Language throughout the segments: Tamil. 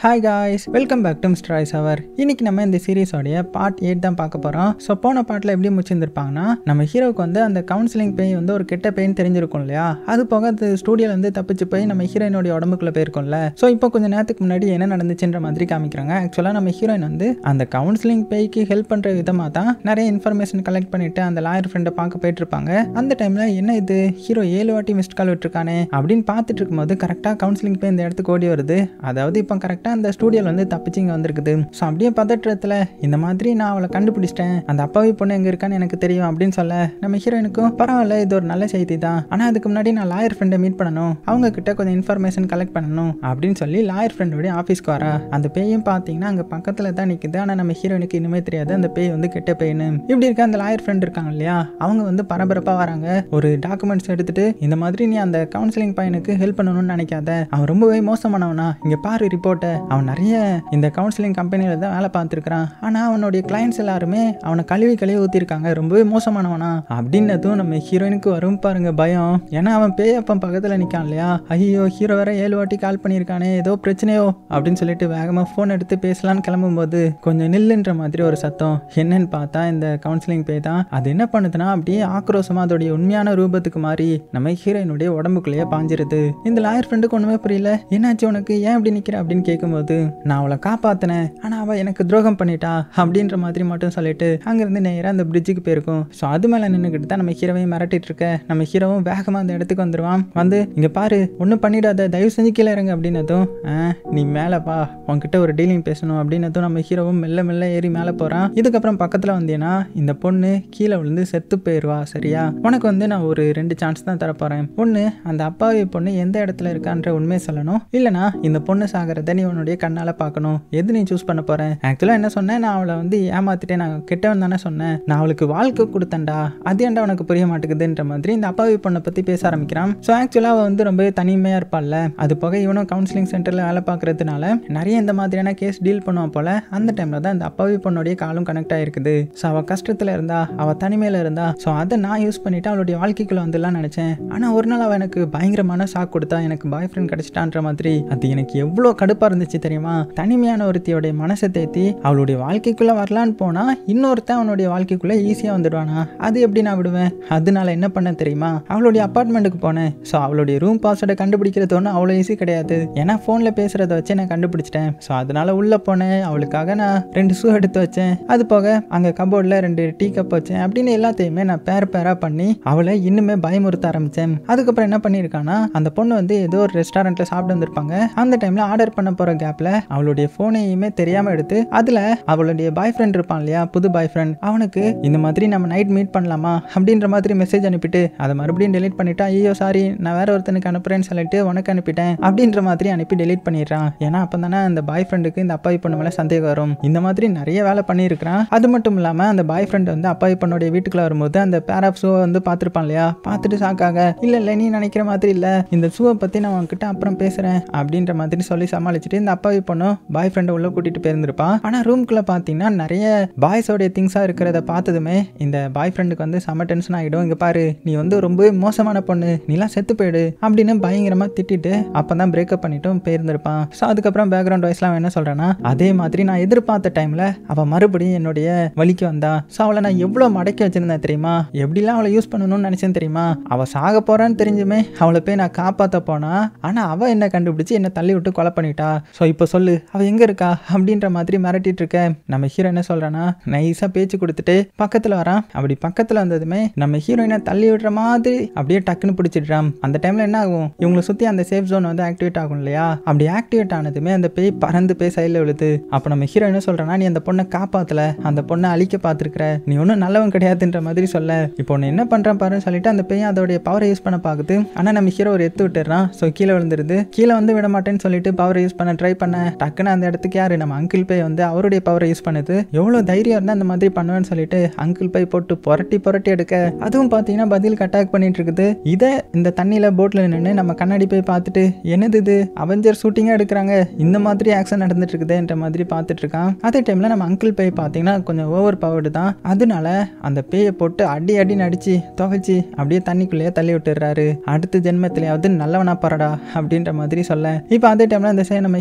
Hi guys, welcome back to mrvoiceover. இன்னைக்கு நம்ம இந்த சீரிஸோடைய பார்ட் 8 தான் பார்க்க போகிறோம். ஸோ போன பார்ட்டில் எப்படி முடிச்சிருந்துருப்பாங்கன்னா, நம்ம ஹீரோவுக்கு வந்து அந்த கவுன்சிலிங் பெயின் வந்து ஒரு கெட்ட பெயின் தெரிஞ்சிருக்கும் இல்லையா. அது போக அது ஸ்டூடியோவில் வந்து தப்பிச்சு போய் நம்ம ஹீரோயினோடைய உடம்புக்குள்ளே போயிருக்கோம்ல. ஸோ இப்போ கொஞ்சம் நேரத்துக்கு முன்னாடி என்ன நடந்துச்சுன்ற மாதிரி காமிக்கிறாங்க. ஆக்சுவலாக நம்ம ஹீரோயின் வந்து அந்த கவுன்சிலிங் பெய்க்கு ஹெல்ப் பண்ணுற விதமாக தான் நிறைய இன்ஃபர்மேஷன் கலெக்ட் பண்ணிட்டு அந்த லாயர் ஃப்ரெண்டை பார்க்க போயிட்டு இருப்பாங்க. அந்த டைமில் என்ன இது ஹீரோ 7 வாட்டி மிஸ்ட் கால் விட்டுருக்கானே அப்படின்னு பார்த்துட்டு இருக்கும்போது கரெக்டாக கவுன்சிலிங் பெயின் இந்த இடத்துக்கு ஓடி வருது. அதாவது இப்போ கரெக்டாக அந்த ஸ்டூடியோவில் வந்து தப்பிச்சு இங்கே வந்திருக்குது. ஸோ அப்படியே பதற்றத்தில் இந்த மாதிரி நான் அவளை கண்டுபிடிச்சிட்டேன், அந்த அப்பாவி பொண்ணு எங்கே இருக்கான்னு எனக்கு தெரியும் அப்படின்னு சொல்ல நம்ம ஹீரோயினுக்கும் பரவாயில்ல, இது ஒரு நல்ல செய்தி தான், ஆனால் அதுக்கு முன்னாடி நான் லாயர் ஃப்ரெண்டை மீட் பண்ணணும், அவங்க கிட்ட கொஞ்சம் இன்ஃபர்மேஷன் கலெக்ட் பண்ணணும் அப்படின்னு சொல்லி லாயர் ஃப்ரெண்டோடைய ஆஃபீஸ்க்கு வரா. அந்த பேயும் பார்த்தீங்கன்னா அங்கே பக்கத்தில் தான் நிற்குது. ஆனால் நம்ம ஹீரோயினுக்கு இன்னுமே தெரியாது அந்த பேய் வந்து கெட்ட பேய்னு. இப்படி இருக்க அந்த லாயர் ஃப்ரெண்ட் இருக்காங்க இல்லையா, அவங்க வந்து பரபரப்பாக வராங்க. ஒரு டாக்குமெண்ட்ஸ் எடுத்துட்டு இந்த மாதிரி நீ அந்த கவுன்சிலிங் பையனுக்கு ஹெல்ப் பண்ணணும்னு நினைக்காத, அவன் ரொம்பவே மோசமானவனா, இங்கே பாரு ரிப்போர்ட்டை, அவன் நிறைய இந்த கவுன்சிலிங் கம்பெனியில தான் வேலை பார்த்துருக்கான், ஆனால் அவனுடைய கிளைண்ட்ஸ் எல்லாருமே அவனை கழுவி ஊற்றிருக்காங்க, ரொம்பவே மோசமானவனா அப்படின்னதும் நம்ம ஹீரோயினுக்கு வரும் பாருங்க பயம். ஏன்னா அவன் பேயப்பன் பக்கத்தில் நிற்கான் இல்லையா. ஐயோ ஹீரோ வேற 7 வாட்டி கால் பண்ணியிருக்கானே, ஏதோ பிரச்சனையோ அப்படின்னு சொல்லிட்டு வேகமாக ஃபோன் எடுத்து பேசலான்னு கிளம்பும்போது கொஞ்சம் நில்லுன்ற மாதிரி ஒரு சத்தம். என்னன்னு பார்த்தா இந்த கவுன்சிலிங் பேய் தான். அது என்ன பண்ணுதுன்னா அப்படியே ஆக்ரோஷமா அதோடைய உண்மையான ரூபத்துக்கு மாறி நம்ம ஹீரோயினுடைய உடம்புக்குள்ளேயே பாஞ்சிருது. இந்த லாயர் ஃப்ரெண்டுக்கு ஒன்றுமே புரியல, என்னாச்சு உனக்கு, ஏன் அப்படி நிற்கிற அப்படின்னு கேட்கும்போது நான் அவளை காப்பாத்தினேன், ஆனா அவ எனக்கு துரோகம் பண்ணிட்டா அப்படின்ற மாதிரி மட்டும் சொல்லிட்டு அங்கிருந்து நேராக அந்த பிரிட்ஜுக்கு போயிருக்கும். ஸோ அது மேலே நின்றுக்கிட்டு தான் நம்ம ஹீரோவையும் மிரட்டிட்டு இருக்க. நம்ம ஹீரோவும் வேகமாக அந்த இடத்துக்கு வந்துடுவான். வந்து இங்கே பாரு, ஒன்றும் பண்ணிடாத, தயவு செஞ்சு கீழே இறங்க அப்படின்னதும் நீ மேலே பா, உன்கிட்ட ஒரு டீலிங் பேசணும் அப்படின்னதும் நம்ம ஹீரோவும் மெல்ல ஏறி மேலே போகிறான். இதுக்கப்புறம் பக்கத்தில் வந்தீங்கன்னா இந்த பொண்ணு கீழே விழுந்து செத்து போயிடுவா, சரியா? உனக்கு வந்து நான் ஒரு 2 சான்ஸ் தான் தரப்போகிறேன். ஒன்று, அந்த அப்பாவி பொண்ணு எந்த இடத்துல இருக்கான்ற உண்மையை சொல்லணும், இல்லைனா இந்த பொண்ணு சாகிறத நீ உன்னுடைய கண்ணால் பார்க்கணும். எது நீ சூஸ் பண்ண போகிறேன்? ஆக்சுவலாக என்ன சொன்னேன், நான் அவளை வந்து ஏமாத்திட்டேன், நான் கெட்டவன் தானே சொன்னேன், நான் அவளுக்கு வாழ்க்கை கொடுத்தேன்டா, அது ஏன்டா உனக்கு புரிய மாட்டேங்குதுன்ற மாதிரி இந்த அப்பாவி பொண்ணை பற்றி பேச ஆரம்பிக்கிறான். ஸோ ஆக்சுவலாக அவள் வந்து ரொம்பவே தனிமையாக இருப்பாள்ல. அது போக இவனும் கவுன்சிலிங் சென்டரில் வேலை பார்க்கறதுனால நிறைய இந்த மாதிரியான கேஸ் டீல் பண்ணுவான் போல. அந்த டைமில் தான் இந்த அப்பாவி பொண்ணுடைய காலும் கனெக்ட் ஆகிருக்குது. ஸோ அவள் கஷ்டத்தில் இருந்தா, அவள் தனிமையில் இருந்தா, ஸோ அதை நான் யூஸ் பண்ணிவிட்டு அவளுடைய வாழ்க்கைக்குள்ளே வந்துடலாம் நினச்சேன். ஆனால் ஒரு நாள் அவள் எனக்கு பயங்கரமான ஷாக் கொடுத்தா, எனக்கு பாய் ஃப்ரெண்ட் கிடைச்சிட்டான்ற மாதிரி. அது எனக்கு எவ்வளோ கடுப்பாக இருந்துச்சு தெரியுமா. தனிமையான ஒருத்தியோடைய மனசை தேத்தி அவளுடைய வாழ்க்கைக்குள்ளே வரலான்னு போனா இன்னொருத்தன் அவனுடைய வாழ்க்கைக்குள்ளே ஈஸியாக வந்துடுவானா, அது எப்படி நான் விடுவேன்? அதனால என்ன பண்ண தெரியுமா, அவளுடைய அப்பார்ட்மெண்ட்டுக்கு போனேன். ஸோ அவளுடைய ரூம் பாஸ்வேர்டை கண்டுபிடிக்கிறது ஒன்றும் அவ்வளோ ஈஸி கிடையாது. ஏன்னா ஃபோனில் பேசுகிறத வச்சு நான் கண்டுபிடிச்சிட்டேன். ஸோ அதனால உள்ளே போனேன், அவளுக்காக நான் 2 ஷூ எடுத்து வச்சேன், அது போக அங்கே கபோர்டில் 2 டீ கப் வச்சேன் அப்படின்னு எல்லாத்தையுமே நான் பேரா பண்ணி அவளை இன்னுமே பயமுறுத்த ஆரம்பித்தேன். அதுக்கப்புறம் என்ன பண்ணியிருக்கானா, அந்த பொண்ணு வந்து ஏதோ ஒரு ரெஸ்டாரண்ட்டில் சாப்பிட்டு வந்திருப்பாங்க. அந்த டைமில் ஆர்டர் பண்ண போகிற கேப்பில் அவளுடைய ஃபோனையுமே தெரியாமல் எடுத்து அதில் அவளுடைய பாய் ஃப்ரெண்ட் இருப்பான் இல்லையா, புது பாய் ஃப்ரெண்ட், அவனுக்கு இந்த மாதிரி நம்ம நைட் மீட் பண்ணலாமா அப்படின்ற மாதிரி மெசேஜ் அனுப்பிட்டு அதை மறுபடியும் டெலீட் பண்ணிட்டா. ஐயோ சாரி, நான் வேற ஒருத்தனுக்கு அனுப்புறேன்னு சொல்லிட்டு உனக்கு அனுப்பிட்டேன் அப்படின்ற மாதிரி அனுப்பி டெலீட் பண்ணிடுறான். ஏன்னா அப்போ தானே அந்த பாய் ஃப்ரெண்டுக்கு இந்த அப்பாவி பொண்ணு மேலே சந்தேகம் வரும். இந்த மாதிரி நிறைய வேலை பண்ணியிருக்கிறான். அது மட்டும் இல்லாமல் அந்த பாய் ஃப்ரெண்ட் வந்து அப்பாவி பொண்ணுடைய வீட்டுக்குள்ள வரும்போது அந்த பேர் ஆஃப் ஷூவை வந்து பார்த்துருப்பான் இல்லையா, பார்த்துட்டு ஷாக்காக இல்லை நீ நினைக்கிற மாதிரி இல்லை, இந்த ஷூவை பற்றி நான் உன்கிட்ட அப்புறம் பேசுகிறேன் அப்படின்ற மாதிரி சொல்லி சமாளிச்சுட்டு இந்த அப்பாவி பொண்ணு பாய் ஃப்ரெண்டை உள்ள கூட்டிட்டு போயிருந்திருப்பான். ஆனால் ரூம்குள்ளே பார்த்தீங்கன்னா நிறைய பாய்ஸோடைய திங்ஸாக இருக்கிறத பார்த்ததுமே இந்த பாய் ஃப்ரெண்டுக்கு வந்து செம டென்ஷன் ஆகிடும். இங்கே பாரு, நீ வந்து ரொம்பவே மோசமான பொண்ணு, நீலாம் செத்து போயிடு அப்படின்னு பயங்கரமாக திட்டிட்டு அப்போ தான் பிரேக்கப் பண்ணிட்டும் போயிருந்திருப்பான். ஸோ அதுக்கப்புறம் பேக்ரவுண்ட் வாய்ஸ்லாம் என்ன சொல்கிறேன்னா, அதே மாதிரி நான் எதிர்பார்த்த டைமில் அவள் மறுபடியும் என்னுடைய வலிக்கு வந்தா. ஸோ அவளை நான் எவ்வளோ மடக்கி வச்சிருந்தேன் தெரியுமா, எப்படிலாம் அவளை யூஸ் பண்ணணும்னு நினச்சேன் தெரியுமா. அவள் சாக போகிறான்னு தெரிஞ்சுமே அவளை போய் நான் காப்பாற்ற போனா, ஆனால் அவள் என்ன கண்டுபிடிச்சி என்னை தள்ளி விட்டு கொலை பண்ணிட்டா. ஸோ இப்போ சொல்லு, அவள் எங்கே இருக்கா அப்படின்ற மாதிரி மிரட்டிட்டு இருக்க. நம்ம ஹீரோ என்ன சொல்றானா, நைஸா பேச்சு கொடுத்துட்டு பக்கத்துல வரான். அப்படி பக்கத்துல வந்ததுமே நம்ம ஹீரோயினை தள்ளி விடுற மாதிரி அப்படியே டக்குன்னு பிடிச்சிடுறான். அந்த டைம்ல என்ன ஆகும், இவங்களை சுத்தி அந்த சேஃப் ஜோன் வந்து ஆக்டிவேட் ஆகும் இல்லையா. அப்படி ஆக்டிவேட் ஆனதுமே அந்த பேய் பறந்து போய் சைடில் விழுது. அப்போ நம்ம ஹீரோ என்ன சொல்றானா, நீ அந்த பொண்ணை காப்பாத்தல, அந்த பொண்ணை அழிக்க பார்த்துருக்கிற, நீ ஒன்றும் நல்லவன் கிடையாதுன்ற மாதிரி சொல்ல. இப்போ ஒன்று என்ன பண்றான் பாருன்னு சொல்லிட்டு அந்த பேய் அதோடைய பவரை யூஸ் பண்ண பார்க்குது. ஆனால் நம்ம ஹீரோ ஒரு எத்து விட்டுறான். ஸோ கீழே விழுந்துருது. கீழே வந்து விட மாட்டேன்னு சொல்லிட்டு பவரை யூஸ் பண்ண ட்ரை பண்ண டக்குன்னு அந்த இடத்துக்கு யாரு, நம்ம அங்கிள் பேய் வந்து அவருடைய பவரை யூஸ் பண்ணுது. எவ்வளோ தைரியம் இருந்தால் அந்த மாதிரி பண்ணுவேன்னு சொல்லிட்டு அங்கிள் பை போட்டு புரட்டி எடுக்க, அதுவும் பார்த்தீங்கன்னா பதிலுக்கு அட்டாக் பண்ணிட்டு இருக்குது. இதை இந்த தண்ணியில் போட்டில் நின்று நம்ம கண்ணாடி போய் பார்த்துட்டு என்னது இது அவெஞ்சர் ஷூட்டிங்காக எடுக்கிறாங்க, இந்த மாதிரி ஆக்ஷன் நடந்துட்டு இருக்குதுன்ற மாதிரி பார்த்துட்டு இருக்கான். அதே டைமில் நம்ம அங்கிள் பை பார்த்தீங்கன்னா கொஞ்சம் ஓவர் பவர்டு தான். அதனால அந்த பேயை போட்டு அடி நடிச்சு துவைச்சி அப்படியே தண்ணிக்குள்ளேயே தள்ளி விட்டுறாரு. அடுத்த ஜென்மத்திலேயாவது நல்லவனா பாருடா அப்படின்ற மாதிரி சொல்ல. இப்போ அதே டைமில் அந்த சைடு நம்ம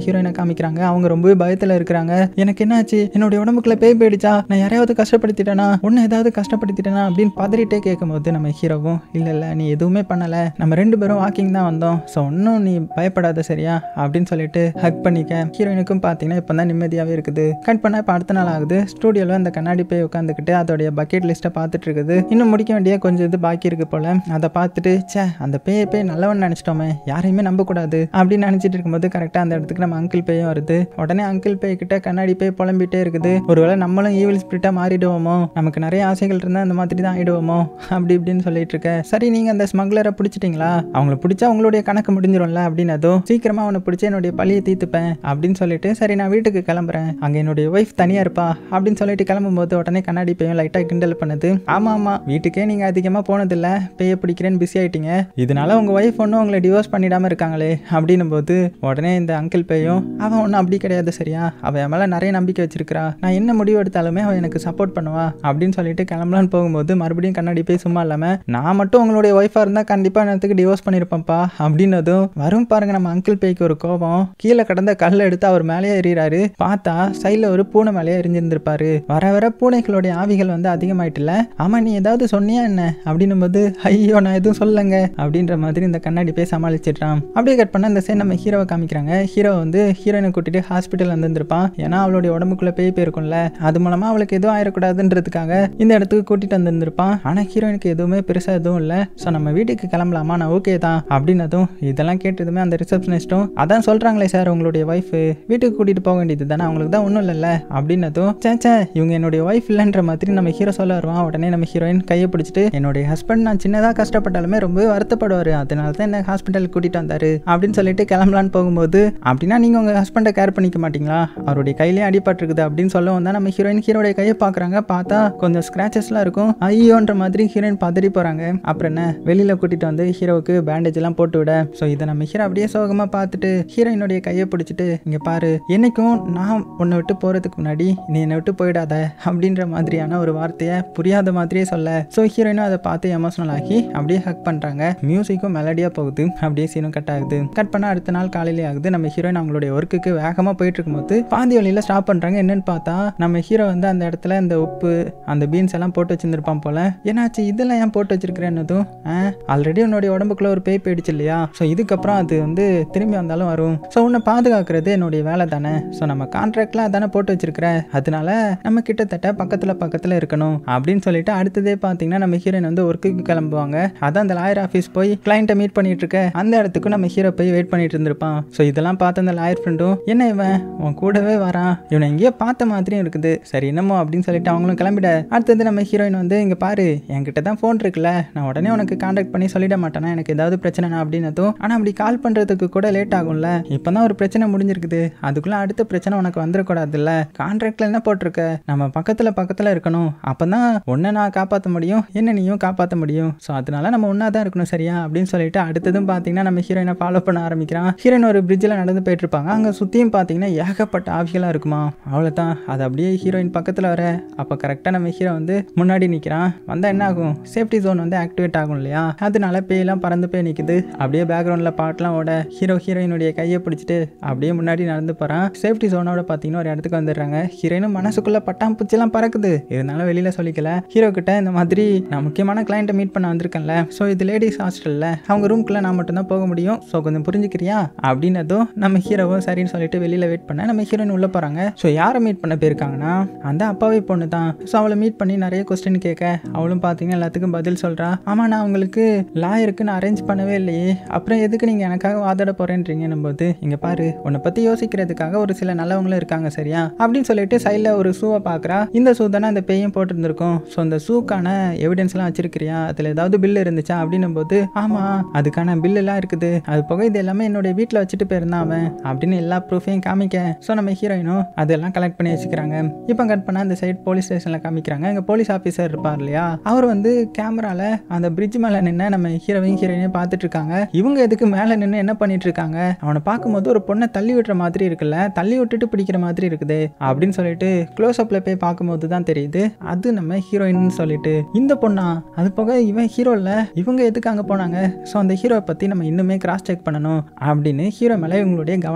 ஹீரோயினை காமிக்கிறாங்க. அவங்க ரொம்பவே பயத்துல இருக்கிறாங்க. எனக்கு என்னாச்சு, என்னுடைய உடம்புக்குள்ள பேய் போயிடுச்சா, நான் யாரையாவது கஷ்டப்படுத்திட்டேனா, உன்னை ஏதாவது கஷ்டப்படுத்திட்டேனா அப்படின்னு பதறிட்டே கேட்கும்போது நம்ம ஹீரோவும் இல்ல நீ எதுவுமே பண்ணல, நம்ம 2 பேரும் வாக்கிங் தான் வந்தோம், ஸோ ஒன்னும் நீ பயப்படாத சரியா அப்படின்னு சொல்லிட்டு ஹக் பண்ணிக்க. ஹீரோயினுக்கும் பார்த்தீங்கன்னா இப்போ தான் நிம்மதியாகவே இருக்குது. கட் பண்ண இப்போ அடுத்த நாள் ஆகுது. ஸ்டூடியோவில் அந்த கண்ணாடி போய் உட்காந்துக்கிட்டு அதோடைய பக்கெட் லிஸ்ட்டை பார்த்துட்டு இருக்குது. இன்னும் முடிக்க வேண்டிய கொஞ்சம் இது பாக்கி இருக்கு போல. அதை பார்த்துட்டு அந்த பேய் நல்லவன் நினச்சிட்டோமே, யாரையுமே நம்பக்கூடாது அப்படின்னு நினச்சிட்டு இருக்கும்போது கரெக்டாக அந்த இடத்துக்கு நம்ம அங்கிள் பேயும் வருது. உடனே அங்கிள் பேய் கிட்ட கண்ணாடி பேய் புலம்பிட்டே இருக்குது. ஒருவேளை நம்மளும் ஈவில் ஸ்பிரிட்டா மாறிடுவோமோ, நமக்கு நிறைய ஆசைகள் இருந்தால் அந்த மாதிரி தான் ஆயிடுவோமோ அப்படி இப்படின்னு சொல்லிட்டு இருக்க. சரி நீங்க அந்த ஸ்மக்லரை பிடிச்சிட்டீங்களா, அவங்கள பிடிச்சா உங்களுடைய கணக்கு முடிஞ்சிடும்ல அப்படின்னு, அதுவும் சீக்கிரமா அவனை பிடிச்சி என்னுடைய பழியை தீர்த்துப்பேன் அப்படின்னு சொல்லிட்டு சரி நான் வீட்டுக்கு கிளம்புறேன், அங்க என்னுடைய ஒய்ஃப் தனியா இருப்பா அப்படின்னு சொல்லிட்டு கிளம்பும்போது உடனே கண்ணாடி பேயும் லைட்டா கிண்டல் பண்ணுது. ஆமா வீட்டுக்கே நீங்க அதிகமா போனதில்ல, பேய பிடிக்கிறேன்னு பிஸி ஆயிட்டீங்க, இதனால உங்க ஒய்ஃப் ஒன்னும் உங்களை டிவோர்ஸ் பண்ணிடாம இருக்காங்களே அப்படின்னும் போது உடனே இந்த அங்கிள் பேயும் அவன் ஒன்னும் அப்படி கிடையாது சரியா, அவன் என் மேல நிறைய நம்பிக்கை வச்சிருக்கா, நான் என்ன முடிவு எடுத்தாலுமே அவன் எனக்கு சப்போர்ட் பண்ணுவா அப்படின்னு சொல்லிட்டு கிளம்பலான்னு போகும்போது மறுபடியும் கண்ணாடி பேய் சும்மா இல்லாம நான் மட்டும் உங்களுடைய ஒய்ஃபா இருந்தா கண்டிப்பா நேரத்துக்கு டிவோர்ஸ் பண்ணிருப்பேன்ப்பா அப்படின்னதும் வரும் பாருங்க நம்ம அங்கிள் பேய்க்கு ஒரு கோபம். கீழே கடந்த கல்லை எடுத்து அவர் மேலேயே எறிகிறாரு. பார்த்தா சைட்ல ஒரு பூனை மேலேயே எரிஞ்சிருந்திருப்பாரு. வர பூனைகளுடைய ஆவிகள் வந்து அதிகமாயிட்டுல, ஆமா நீ ஏதாவது சொன்னியா என்ன அப்படின்னும் போது ஐயோ நான் எதுவும் சொல்லங்க அப்படின்ற மாதிரி இந்த கண்ணாடி பேய் சமாளிச்சிட்டான். அப்படியே கட் பண்ண இந்த சைடு நம்ம ஹீரோவை காமிக்கிறாங்க. ஹீரோ வந்து ஹீரோயினை கூட்டிட்டு ஹாஸ்பிட்டல் வந்திருப்பான். ஏன்னா அவளுடைய உடம்புக்குள்ள பேய் போயிருக்கும்ல, அது மூலமா அவளுக்கு எதுவும் ஆயிடக்கூடாதுன்றதுக்காக இந்த இடத்துக்கு கூட்டிட்டு வந்திருப்பான். ஆனா ஹீரோயினுக்கு எதுவுமே பெருசா எதுவும் இல்ல. சோ நம்ம வீட்டுக்கு கிளம்பலாமா, நான் ஓகே தான் அப்படின்னதும் இதெல்லாம் கேட்டதுமே அந்த ரிசப்ஷனிஸ்டும் அதான் சொல்றாங்களே சார் உங்களுடைய ஒய்ஃப் வீட்டுக்கு கூட்டிட்டு போக வேண்டியது தானே, அவங்களுக்கு தான் ஒன்றும் இல்லைல்ல அப்படின்னதும் சேச்சே இவங்க என்னுடைய ஒய்ஃப் இல்லைன்ற மாதிரி நம்ம ஹீரோ சொல்ல வருவான். உடனே நம்ம ஹீரோயின் கையை பிடிச்சிட்டு என்னுடைய ஹஸ்பண்ட் நான் சின்னதாக கஷ்டப்பட்டாலுமே ரொம்பவே வருத்தப்படுவார், அதனால தான் என்ன ஹாஸ்பிட்டலுக்கு கூட்டிட்டு வந்தாரு அப்படின்னு சொல்லிட்டு கிளம்பலான்னு போகும்போது அப்படின்னா நீங்க உங்க ஹஸ்பண்டை கேர் பண்ணிக்க மாட்டீங்களா, அவருடைய கையிலேயே அடிபட்டிருக்குது அப்படின்னு சொல்லவும் தான் நம்ம ஹீரோயின் ஹீரோடைய கையை பார்க்குறாங்க. பார்த்தா கொஞ்சம் ஸ்கிராச்சஸ்லாம் இருக்கும். ஐயோன்ற மாதிரி ஹீரோயின் பதறி போறாங்க. அப்புறம் என்ன வெளியில கூட்டிட்டு வந்து ஹீரோவுக்கு பேண்டேஜ் எல்லாம் போட்டு விட. ஸோ இதை நம்ம ஹீரோ அப்படியே சோகமா பார்த்துட்டு ஹீரோயினுடைய கையை பிடிச்சிட்டு இங்க பாரு, என்னைக்கும் நான் உன்னை விட்டு போறதுக்கு முன்னாடி நீ என்னை விட்டு போயிடாத அப்படின்ற மாதிரியான ஒரு வார்த்தையை புரியாத மாதிரியே சொல்ல. ஸோ ஹீரோயினும் அதை பார்த்து எமோஷனல் ஆகி அப்படியே ஹக் பண்றாங்க. மியூசிக்கும் மெலடியா போகுது. அப்படியே சீனும் கட் ஆகுது. கட் பண்ண அடுத்த நாள் காலையிலே ஆகுது. நம்ம ஹீரோயின் அவங்களுடைய ஒர்க்குக்கு வேகமா போயிட்டு இருக்கும்போது பாதி வழியில ஸ்டாப் பண்றாங்க. என்னன்னு பார்த்தா நம்ம ஹீரோ வந்து அந்த இடத்துல இந்த உப்பு அந்த பீன்ஸ் எல்லாம் போட்டு வச்சிருந்திருப்பான் போல. என்னாச்சு இதெல்லாம் ஏன் போட்டு வச்சிருக்கிறேன்னதும் ஆல்ரெடி உன்னுடைய உடம்புக்குள்ள ஒரு பேய் போயிடுச்சு இல்லையா, ஸோ இதுக்கப்புறம் அது வந்து திரும்பி வந்தாலும் வரும், ஸோ உன்னை பாதுகாக்கிறது என்னுடைய வேலை தானே, ஸோ நம்ம கான்ட்ராக்ட்லாம் அதானே போட்டு வச்சிருக்கிற, அதனால நம்ம கிட்டத்தட்ட பக்கத்தில் இருக்கணும் அப்படின்னு சொல்லிட்டு அடுத்ததே பார்த்தீங்கன்னா நம்ம ஹீரோயின் வந்து ஒர்க்குக்கு கிளம்புவாங்க. அதான் அந்த லாயர் ஆஃபீஸ் போய் கிளைண்ட்டை மீட் பண்ணிட்டு இருக்க அந்த இடத்துக்கு நம்ம ஹீரோ போய் வெயிட் பண்ணிட்டு இருந்திருப்பான். ஸோ இதெல்லாம் பார்த்து அந்த லாயர் ஃப்ரெண்டும் என்ன இவன் உன் கூடவே வரான், இவனை எங்கேயோ பார்த்த மாதிரியும் இருக்குது, சரி என்னமோ அப்படின்னு சொல்லிட்டு அவங்களும் கிளம்பிட. அடுத்தது நம்ம ஹீரோயின் வந்து இங்க பாரு என்கிட்ட தான் ஃபோன் இருக்குல்ல, நான் உடனே உனக்கு கான்டாக்ட் பண்ணி சொல்லிட மாட்டேனா எனக்கு ஏதாவது பிரச்சனை அப்படின்னதும், ஆனா அப்படி கால் பண்றதுக்கு கூட லேட் ஆகும்ல, இப்பதான் ஒரு பிரச்சனை முடிஞ்சிருக்குது, அதுக்குள்ள அடுத்த பிரச்சனை உனக்கு வந்துடக்கூடாதுல்ல, கான்ட்ராக்ட்ல என்ன போட்டிருக்க, நம்ம பக்கத்துல இருக்கணும், அப்பதான் உன்னை நான் காப்பாற்ற முடியும், என்ன நீயும் காப்பாற்ற முடியும், ஸோ அதனால நம்ம ஒன்னாதான் இருக்கணும் சரியா அப்படின்னு சொல்லிட்டு அடுத்ததும் பாத்தீங்கன்னா நம்ம ஹீரோயினை ஃபாலோ பண்ண ஆரம்பிக்கிறான். ஹீரோயின் ஒரு பிரிட்ஜில் நடந்து போயிட்டு இருப்பாங்க. அங்க சுத்தியும் பாத்தீங்கன்னா ஏகப்பட்ட ஆவிகளா இருக்குமா. அவ்வளவுதான், அது அப்படியே ஹீரோயின் பக்கத்துல வர அப்ப கரெக்டா நம்ம ஹீரோ வந்து முன்னாடி நிக்கிறான். வந்தா என்ன ஆகும், சேஃப்டி ஜோன் வந்து ஆக்டிவேட் ஆகும் இல்லையா, அதனால பேயெல்லாம் பறந்து போய் நிக்குது. அப்படியே பேக்ரவுண்ட்ல பாட்டெல்லாம் ஓட ஹீரோயினுடைய கையை பிடிச்சிட்டு அப்படியே முன்னாடி நடந்து போறான். சேஃப்டி ஜோனோட பாத்தீங்கன்னா ஒரு இடத்துக்கு வந்துடுறாங்க. ஹீரோயினும் மனசுக்குள்ள பட்டாம்பூச்சி எல்லாம் பறக்குது, இருந்தாலும் வெளியில சொல்லிக்கல. ஹீரோ கிட்ட இந்த மாதிரி நான் முக்கியமான கிளைண்ட்டை மீட் பண்ண வந்திருக்கேன்ல, ஸோ இது லேடிஸ் ஹாஸ்டல்ல அவங்க ரூம்குள்ள நான் மட்டும் தான் போக முடியும், ஸோ கொஞ்சம் புரிஞ்சுக்கிறியா அப்படின்னதும் நம்ம ஹீரோவும் சரின்னு சொல்லிட்டு வெளியில வெயிட் பண்ண நம்ம ஹீரோயின் உள்ள போறாங்க. ஸோ யாரை மீட் பண்ண போயிருக்காங்கன்னா அந்த அப்பாவே பொண்ணு தான். ஸோ அவளை மீட் பண்ணி நிறைய கொஸ்டின் கேட்க அவளும் பாத்தீங்கன்னா எல்லாத்துக்கும் பதில் சொல்றா. ஆமா நான் உங்களுக்கு லாயருக்கு நான் அரேஞ்ச் பண்ணவே இல்லையே, அப்புறம் எதுக்கு நீங்க எனக்காக வாதாட போறேன்றீங்கன்னும் போது இங்க பாரு உன்னை பத்தி யோசிக்கிறதுக்காக ஒரு சில நல்லவங்களும் இருக்காங்க சரியா அப்படின்னு சொல்லிட்டு சைட்ல ஒரு ஷூவை பாக்குறா. இந்த ஷூ தானே அந்த பேயும் போட்டு இருந்திருக்கும், ஸோ அந்த ஷூக்கான எவிடன்ஸ் எல்லாம் வச்சிருக்கிறியா, அதுல ஏதாவது பில் இருந்துச்சா அப்படின்னும் போது ஆமா அதுக்கான பில் எல்லாம் இருக்குது, அது போக இது எல்லாமே என்னுடைய வீட்டுல வச்சுட்டு போயிருந்தான் அவன் அப்படின்னு எல்லா ப்ரூஃபையும் காமிக்க. ஸோ நம்ம ஹீரோயினும் அதெல்லாம் கலெக்ட் பண்ணி வச்சுக்கிறாங்க. இப்போ கட் பண்ண அந்த சைட் போலீஸ் ஸ்டேஷன்ல காமிக்கிறாங்க. எங்க போலீஸ் ஆஃபீஸர் இருப்பார் இல்லையா, அவர் வந்து கேமரால அந்த பிரிட்ஜ் மேல நின்று நம்ம ஹீரோயினையும் பார்த்துட்டு இருக்காங்க. இவங்க எதுக்கு மேல நின்று என்ன பண்ணிட்டு இருக்காங்க, அவனை பார்க்கும்போது ஒரு பொண்ணை தள்ளி விட்டுற மாதிரி இருக்குல்ல, தள்ளி விட்டுட்டு பிடிக்கிற மாதிரி இருக்குது அப்படின்னு சொல்லிட்டு க்ளோஸ் அப்ல போய் பார்க்கும்போது தான் தெரியுது அது நம்ம ஹீரோயின் சொல்லிட்டு. இந்த பொண்ணா, அது போக இவன் ஹீரோ இல்ல, இவங்க எதுக்கு அங்க போனாங்க, ஸோ அந்த ஹீரோவை பத்தி நம்ம இன்னுமே கிராஸ் செக் பண்ணணும் அப்படின்னு ஹீரோ மேல இவங்களுடைய கவனம்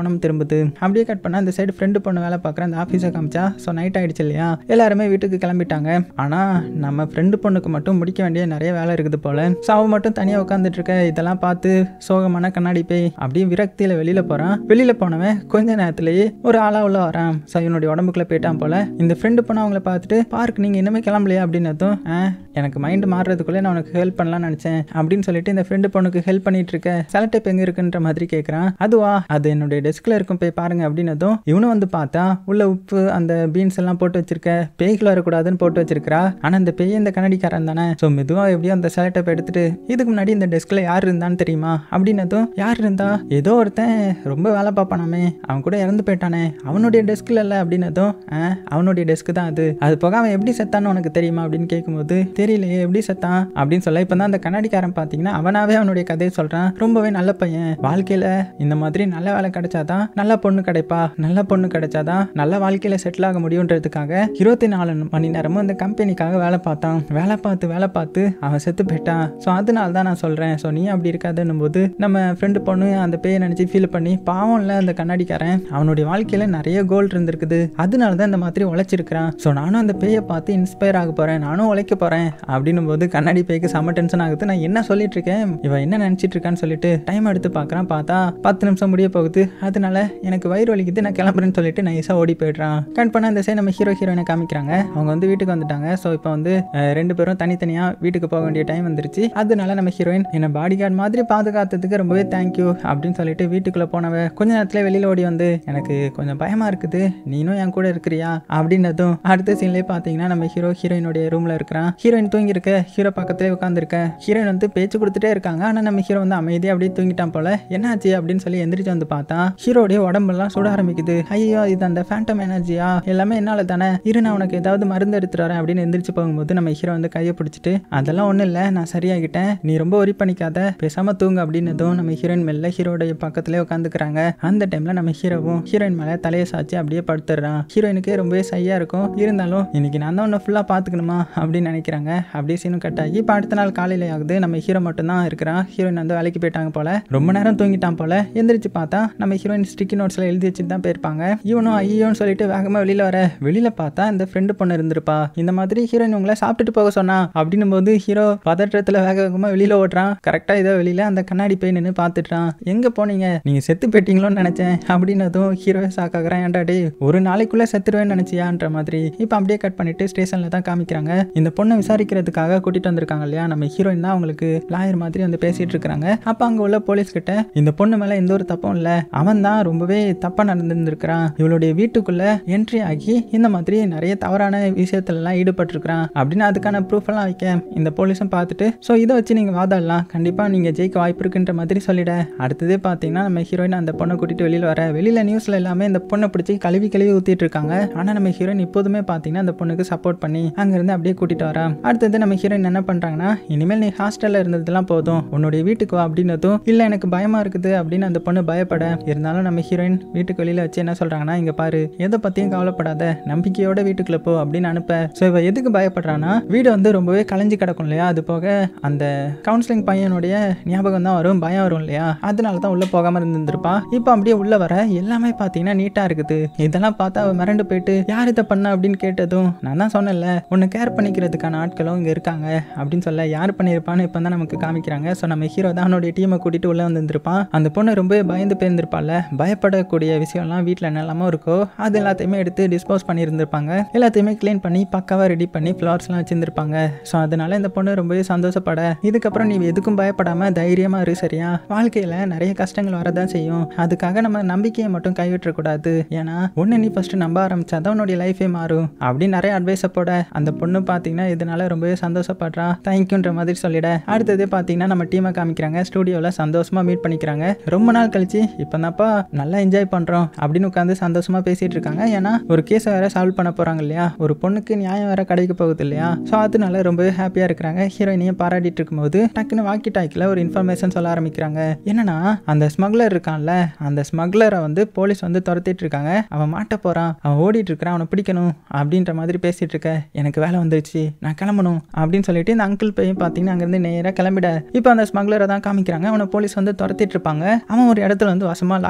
கவனம் திரும்புது. அப்படியே கட் பண்ணா இந்த சைடு ஃப்ரெண்டு பொண்ணு வேலை பார்க்குற அந்த ஆஃபீஸை காமிச்சா. ஸோ நைட் ஆயிடுச்சு இல்லையா, எல்லாருமே வீட்டுக்கு கிளம்பிட்டாங்க. ஆனால் நம்ம ஃப்ரெண்டு பொண்ணுக்கு மட்டும் முடிக்க வேண்டிய நிறைய வேலை இருக்குது போல. ஸோ அவ மட்டும் தனியாக உட்காந்துட்டு இருக்க. இதெல்லாம் பார்த்து சோகமான கண்ணாடி போய் அப்படியே விரக்தியில் வெளியில போறான். வெளியில போனவன் கொஞ்ச நேரத்திலேயே ஒரு ஆளா உள்ள வரான். ஸோ இவனுடைய உடம்புக்குள்ள போயிட்டான் போல. இந்த ஃப்ரெண்டு பொண்ணு அவங்கள பார்த்துட்டு பார்க் நீங்க இன்னுமே கிளம்பலையா அப்படின்னதும் எனக்கு மைண்ட் மாறுறதுக்குள்ளே நான் உனக்கு ஹெல்ப் பண்ணலாம்னு நினைச்சேன் அப்படின்னு சொல்லிட்டு இந்த ஃப்ரெண்டு பொண்ணுக்கு ஹெல்ப் பண்ணிட்டு இருக்க. செலக்ட் எங்க இருக்குன்ற மாதிரி கேட்கறான். அதுவா, அது என்னுடைய டெஸ்க்ல இருக்கும், போய் பாருங்க அப்படின்னதும் இவனும் வந்து பார்த்தா உள்ள உப்பு அந்த பீன்ஸ் எல்லாம் போட்டு வச்சிருக்க. பேய்கள் வரக்கூடாதுன்னு போட்டு வச்சிருக்கா. ஆனா இந்த பேய் இந்த கண்ணாடிக்காரன் தானே. ஸோ மெதுவா எப்படியோ அந்த செலக்ட் எடுத்துட்டு இதுக்கு முன்னாடி இந்த டெஸ்க்ல யார் இருந்தான்னு தெரியுமா அப்படின்னதும் யார் இருந்தா, ஏதோ ஒருத்தன் ரொம்ப வேலை பார்ப்பானாமே, அவன் கூட இறந்து போயிட்டானே, அவனுடைய டெஸ்க்ல இல்ல அப்படின்னதும் அவனுடைய டெஸ்க் தான் அது. அது போக அவன் எப்படி செத்தான்னு உனக்கு தெரியுமா அப்படின்னு கேட்கும்போது தெரியலையே எப்படி செத்தான் அப்படின்னு சொல்ல. இப்போ தான் அந்த கண்ணாடிக்காரன் பார்த்தீங்கன்னா அவனாவே அவனுடைய கதையை சொல்றான். ரொம்பவே நல்ல பையன், வாழ்க்கையில இந்த மாதிரி நல்ல வேலை கிடைச்சாதான் நல்ல பொண்ணு கிடைப்பா, நல்ல பொண்ணு கிடைச்சாதான் நல்ல வாழ்க்கையில செட்டில் ஆக முடியுன்றதுக்காக 24 மணி நேரமும் இந்த கம்பெனிக்காக வேலை பார்த்தான். வேலை பார்த்து அவன் செத்து போயிட்டான். ஸோ அதனால தான் நான் சொல்றேன். ஸோ நீ அப்படி இருக்காதுன்னும் போது நம்ம ஃப்ரெண்டு பொண்ணு அந்த பேயை நினைச்சு ஃபீல் பண்ணி பாவம் இல்லை அந்த கண்ணாடிக்காரன், அவனுடைய வாழ்க்கையில நிறைய கோல் இருந்திருக்குது, அதனால தான் இந்த மாதிரி உழைச்சிருக்கிறான். ஸோ நானும் அந்த பேயை பார்த்து இன்ஸ்பயர் ஆக போறேன், நானும் உழைக்க போறேன் அப்படின்னும் போது கண்ணாடி பேய்க்கு செம்ம டென்ஷன் ஆகுது. நான் என்ன சொல்லிட்டு இருக்கேன், இவன் என்ன நினைச்சிட்டு இருக்கான்னு சொல்லிட்டு டைம் எடுத்து பார்க்கறான். பார்த்தா 10 நிமிஷம் முடிய போகுது. அதனால எனக்கு வயிறு வலிக்குது, நான் கிளம்புறேன்னு சொல்லிட்டு நைஸா ஓடி போயிடுறான். கட் பண்ண இந்த சைடு நம்ம ஹீரோயினை காமிக்கிறாங்க. அவங்க வந்து வீட்டுக்கு வந்துட்டாங்க. ஸோ இப்போ வந்து 2 பேரும் தனித்தனியா வீட்டுக்கு போக வேண்டிய டைம் வந்துருச்சு. அதனால நம்ம ஹீரோயின் என்ன பாடி கார்டு மாதிரி பாதுகாத்ததுக்கு ரொம்பவே தேங்க்யூ அப்படின்னு சொல்லிட்டு வீட்டுக்குள்ள போனவ கொஞ்ச நேரத்துல வெளியில ஓடி வந்து எனக்கு கொஞ்சம் பயமா இருக்குது, நீனும் என் கூட இருக்கிறியா அப்படின்னதும் அடுத்த சீன்லயே பாத்தீங்கன்னா நம்ம ஹீரோயினுடைய ரூம்ல இருக்கிறான். ஹீரோயின் தூங்கி இருக்க, ஹீரோ பக்கத்திலே உட்கார்ந்து இருக்க. ஹீரோயின் வந்து பேச்சு கொடுத்துட்டே இருக்காங்க. ஆனா நம்ம ஹீரோ வந்து அமைதியா அப்படியே தூங்கிட்டான் போல. என்னாச்சு அப்படின்னு சொல்லி எந்திரிச்சு வந்து பார்த்தா ஹீரோடைய உடம்பெல்லாம் சுட ஆரம்பிக்குது. ஐயோ இது அந்த ஃபேண்டம் எனர்ஜியா, எல்லாமே என்னால தானே, இரு நான் உனக்கு ஏதாவது மருந்து எடுத்துட்டு வரேன் அப்படின்னு எந்திரிச்சு போகும்போது நம்ம ஹீரோ வந்து கையை பிடிச்சிட்டு அதெல்லாம் ஒன்றும் இல்லை, நான் சரியாகிட்டேன், நீ ரொம்ப ஒரி பண்ணிக்காத, பேசாம தூங்க அப்படின்னதும் நம்ம ஹீரோயின் மெல்ல ஹீரோடைய பக்கத்திலே உட்காந்துக்கிறாங்க. அந்த டைம்ல நம்ம ஹீரோவும் ஹீரோயின் மேலே தலையை சாச்சு அப்படியே படுத்துடுறான். ஹீரோயினுக்கு ரொம்பவே சையா இருக்கும். இருந்தாலும் இன்னைக்கு நான் தான் உன்னை ஃபுல்லா பாத்துக்கணுமா அப்படின்னு நினைக்கிறாங்க. அப்படியே சீனும் கட் ஆகி இப்போ அடுத்த நாள் காலையில ஆகுது. நம்ம ஹீரோ மட்டும் தான் இருக்கிறான். ஹீரோயின் வந்து வேலைக்கு போயிட்டாங்க போல, ரொம்ப நேரம் தூங்கிட்டான் போல. எந்திரிச்சு பார்த்தா நம்ம ஹீரோயின் ஸ்டிக்கி நோட்ஸ்ல எழுதி வச்சுட்டு தான் போயிருப்பாங்க. இவனும் ஐயோன்னு சொல்லிட்டு வேகமா வெளியில பார்த்தா இந்த ஃப்ரெண்டு பொண்ணு இருந்திருப்பா. இந்த மாதிரி ஹீரோயின் உங்களை சாப்பிட்டுட்டு போக சொன்னா அப்படின்னும் போது ஹீரோ பதற்றத்துல வேகமா வெளியில ஓடுறான். கரெக்டா இதோ வெளியில அந்த கண்ணாடி போய் நின்று பார்த்துட்டான். எங்க போனீங்க, நீங்க செத்து போயிட்டீங்களோன்னு நினைச்சேன் அப்படின்னதும் ஹீரோவே சாக்காகிறான். ஏன்டா டே, ஒரு நாளைக்குள்ள செத்துருவேன்னு நினைச்சியான்ற மாதிரி. இப்போ அப்படியே கட் பண்ணிட்டு ஸ்டேஷன்ல தான் காமிக்கிறாங்க. இந்த பொண்ணை விசாரிக்கிறதுக்காக கூட்டிட்டு வந்திருக்காங்க இல்லையா, நம்ம ஹீரோயின் தான் அவங்களுக்கு லாயர் மாதிரி வந்து பேசிட்டு இருக்காங்க. அப்ப அங்க உள்ள போலீஸ் கிட்ட இந்த பொண்ணு மேல எந்த ஒரு தப்பும் இல்ல, அவன் தான் ரொம்பவே தப்பா நடந்திருக்கிறான், இவளுடைய வீட்டுக்குள்ள என்ட்ரி ஆகி இந்த மாதிரி நிறைய தவறான விஷயத்துல எல்லாம் ஈடுபட்டிருக்கிறான் அப்படின்னு அதுக்கான ப்ரூஃப் எல்லாம் வைக்க இந்த போலீஸும் பார்த்துட்டு ஸோ இதை வச்சு நீங்க வாதாடலாம், கண்டிப்பா நீங்க ஜெயிக்க வாய்ப்பு இருக்குன்ற மாதிரி சொல்லிட. அடுத்ததே பாத்தீங்கன்னா நம்ம ஹீரோயின் அந்த பொண்ணை கூட்டிட்டு வெளியில நியூஸ்ல எல்லாமே இந்த பொண்ணை பிடிச்சி கழுவி ஊத்திட்டு இருக்காங்க. ஆனா நம்ம ஹீரோயின் இப்போதுமே பாத்தீங்கன்னா அந்த பொண்ணுக்கு சப்போர்ட் பண்ணி அங்கிருந்து அப்படியே கூட்டிட்டு வரா. அடுத்தது நம்ம ஹீரோயின் என்ன பண்றாங்கன்னா, இனிமேல் நீ ஹாஸ்டல்ல இருந்ததெல்லாம் போதும், உன்னுடைய வீட்டுக்கு வா அப்படின்னதும் இல்ல எனக்கு பயமா இருக்குது அப்படின்னு அந்த பொண்ணு பயப்பட. இருந்தாலும் நம்ம ஹீரோயின் வீட்டுக்கு வெளியில வச்சு என்ன சொல்றாங்கன்னா, இங்க பாரு எதை பத்தியும் கவலைப்படாத, நம்பிக்கையோட வீட்டுக்குள்ள போ அப்படின்னு அனுப்ப. ஸோ இவ எதுக்கு பயப்படுறான்னா, வீடு வந்து ரொம்பவே கலைஞ்சு கிடக்கும் இல்லையா, அது போக அந்த கவுன்சிலிங் பையனுடைய ஞாபகம் தான் வரும், பயம் வரும் இல்லையா, அதனால தான் உள்ள போகாம இருந்திருப்பா. இப்போ அப்படியே உள்ள வர எல்லாமே பாத்தீங்கன்னா நீட்டா இருக்குது. இதெல்லாம் பார்த்தா அவ மிரண்டு போயிட்டு யார் இதை பண்ண அப்படின்னு கேட்டதும் நான் தான் சொன்னேன்ல உன்னை கேர் பண்ணிக்கிறதுக்கான ஆட்களும் இங்க இருக்காங்க அப்படின்னு சொல்ல. யார் பண்ணிருப்பான்னு இப்போ தான் நமக்கு காமிக்கிறாங்க. ஸோ நம்ம ஹீரோ தான் அவனுடைய டீமை கூட்டிட்டு உள்ள வந்திருப்பான். அந்த பொண்ணு ரொம்பவே பயந்து போயிருந்திருப்பாள். பயப்படக்கூடிய விஷயம்லாம் வீட்டில் என்னெல்லாமோ இருக்கோ அது எல்லாத்தையுமே எடுத்து டிஸ்போஸ் பண்ணியிருந்திருப்பாங்க. எல்லாத்தையுமே கிளீன் பண்ணி பக்காவா ரெடி பண்ணி ஃப்ளவர்ஸ்லாம் வச்சிருந்திருப்பாங்க. ஸோ அதனால இந்த பொண்ணு ரொம்பவே சந்தோஷப்பட, இதுக்கப்புறம் நீ எதுக்கும் பயப்படாம தைரியமா இரு சரியா, வாழ்க்கையில நிறைய கஷ்டங்கள் வரதான் செய்யும், அதுக்காக நம்ம நம்பிக்கையை மட்டும் கைவிட்டக்கூடாது, ஏன்னா ஒன்னு நீ ஃபர்ஸ்ட் நம்ப ஆரம்பிச்சாதான் உன்னுடைய லைஃபே மாறும் அப்படின்னு நிறைய அட்வைஸை போட அந்த பொண்ணு பாத்தீங்கன்னா இதனால ரொம்பவே சந்தோஷப்படுறா. தேங்க்யூன்ற மாதிரி சொல்லிட. அடுத்தது பாத்தீங்கன்னா நம்ம டீமை காமிக்கிறாங்க. ஸ்டூடியோல சந்தோஷமா மீட் பண்ணிக்கிறாங்க. ரொம்ப நாள் கழிச்சு இப்பதான்ப்பா நல்லா என்ஜாய் பண்றோம் அப்படின்னு உட்காந்து சந்தோஷமா பேசிட்டு இருக்காங்க. ஏன்னா ஒரு கேஸை வேற சால்வ் பண்ண போறாங்க இல்லையா, ஒரு பொண்ணுக்கு நியாயம் வேற கிடைக்க போகுது இல்லையா. ஸோ அதனால ரொம்பவே ஹாப்பியா இருக்கிறாங்க. ஹீரோயினையும் பாராட்டிட்டு இருக்கும்போது டக்குன்னு வாக்கி டாக்கில ஒரு இன்ஃபர்மேஷன் சொல்ல ஆரம்பிக்கிறாங்க. என்னன்னா அந்த ஸ்மக்லர் இருக்கான்ல, அந்த ஸ்மக்லரை வந்து போலீஸ் வந்து துரத்திட்டு இருக்காங்க, அவன் மாட்ட போறான், அவன் ஓடிட்டு இருக்கிறான், அவனை பிடிக்கணும் அப்படின்ற மாதிரி பேசிட்டு இருக்க. எனக்கு வேலை வந்துருச்சு, நான் கிளம்பணும் அப்படின்னு சொல்லிட்டு இந்த அங்கிள் பையன் பாத்தீங்கன்னா அங்கிருந்து நேரா கிளம்பிட. இப்போ அந்த ஸ்மக்லரை தான் காமிக்கிறாங்க. அவனை போலீஸ் வந்து துரத்திட்டு இருப்பாங்க. அவன் ஒரு இடத்துல வந்து வசமா லாக்